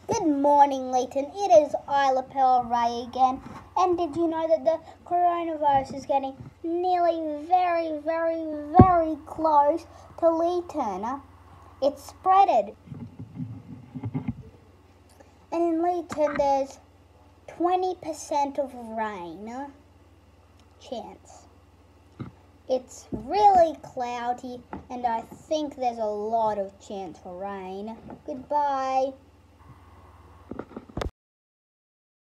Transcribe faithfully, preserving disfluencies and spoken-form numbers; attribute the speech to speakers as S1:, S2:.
S1: Good morning, Leeton. It is Isla Pearl Rae again. And did you know that the coronavirus is getting nearly very, very, very close to Leeton? It's spreaded. And in Leeton, there's twenty percent of rain chance. It's really cloudy, and I think there's a lot of chance for rain. Goodbye.